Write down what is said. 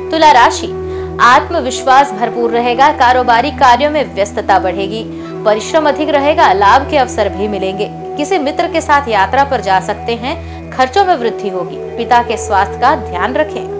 तुला राशि, आत्मविश्वास भरपूर रहेगा, कारोबारी कार्यों में व्यस्तता बढ़ेगी, परिश्रम अधिक रहेगा, लाभ के अवसर भी मिलेंगे। किसी मित्र के साथ यात्रा पर जा सकते हैं, खर्चों में वृद्धि होगी। पिता के स्वास्थ्य का ध्यान रखें।